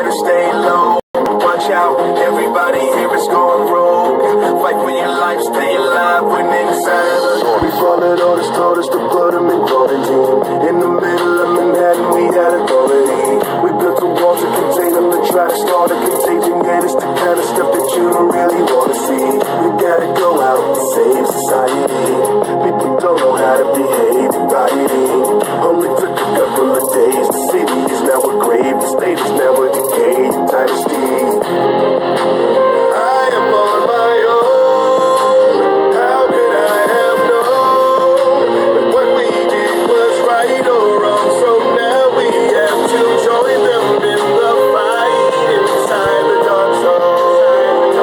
better stay low. Watch out, everybody here is going rogue. Fight for your life, stay alive when inside of the We followed orders, told us to put them in quarantine. In the middle of Manhattan, we had authority. We built a wall to contain them, to try to start a contagion. Yeah, it's the kind of stuff that you don't really want to see. We gotta go out to save society. People don't know how to behave in rioting. Only took a couple of days. The city is now a grave, the state is now a decayed dynasty. I am on my own. How could I have known that what we did was right or wrong? So now we have to join them in the fight inside the dark zone.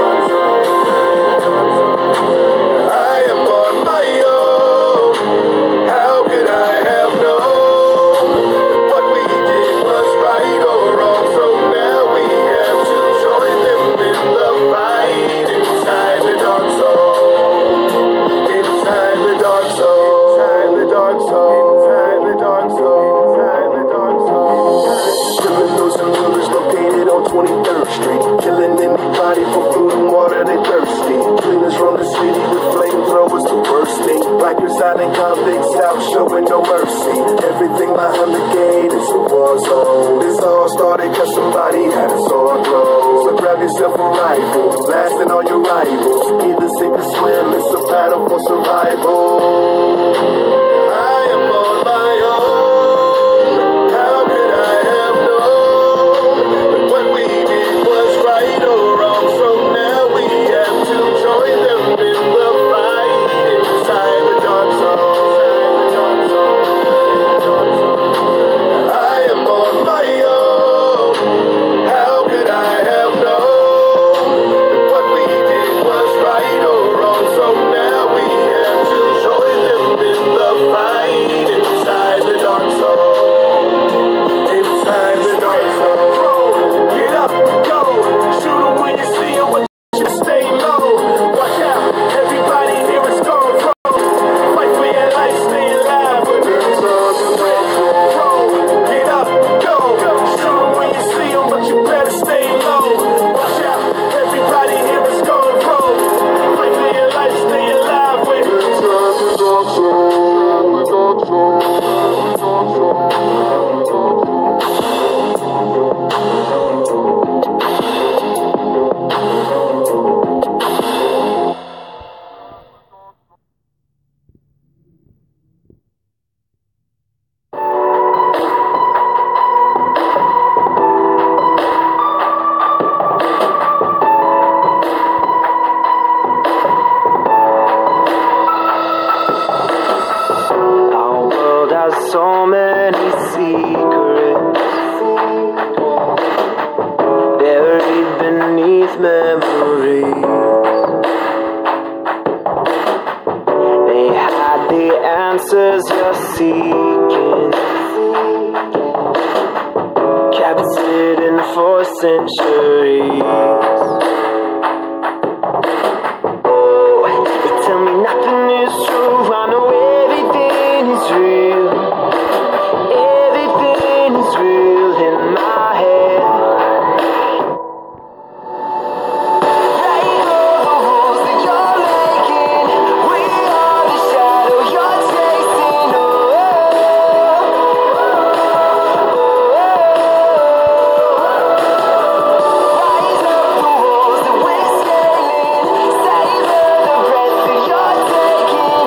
I am on my own. How could I have known that what we did was right or wrong? So now we have to join them in the fight inside the dark zone. Inside the dark zone. Inside the dark zone. Inside the dark zone. Inside the dark zone. Criminals and killers located on 23rd Street. Killing anybody for food and water they thirsty. Cleaners from the city with flamethrowers the worst thing. Blackers silent convicts out showing no mercy. Everything behind the gate is a war zone. This all started cause somebody had a sore throat. So grab yourself a rifle, blasting all your rivals. Either sink or swim, it's a battle for survival. I am on my own. How could I have known that what we did was right or wrong? So now we have to join them in the fight inside the dark zone. I am on my own. How could I have known that what we did was right or wrong? So now we have to join them in the fight inside the dark zone. Inside the dark zone. Get up, go. Shoot 'em when you see 'em, but just stay low. Watch out, everybody here is going pro. Fight for your life, stay alive. Get up, go. Shoot 'em when you see 'em, but you better stay low. Watch out, everybody here is going pro. Fight for your life, stay alive. Our world has so many secrets buried beneath memories. They had the answers you're seeking, kept hidden for centuries. They tell me nothing is true. I know everything is real. Everything is real in my head. Break all the rules that you're making. We are the shadow you're chasing. Rise up the walls that we're scaling. Savor the breath that you're taking.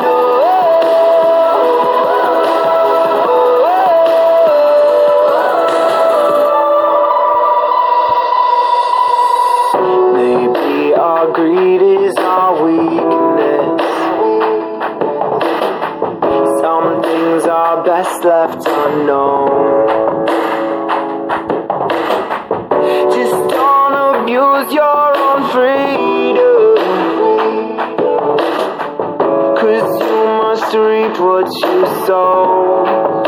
Maybe our greed is our weakness. Some things are best left unknown. Just don't abuse your own freedom, 'cause you must reap what you sow.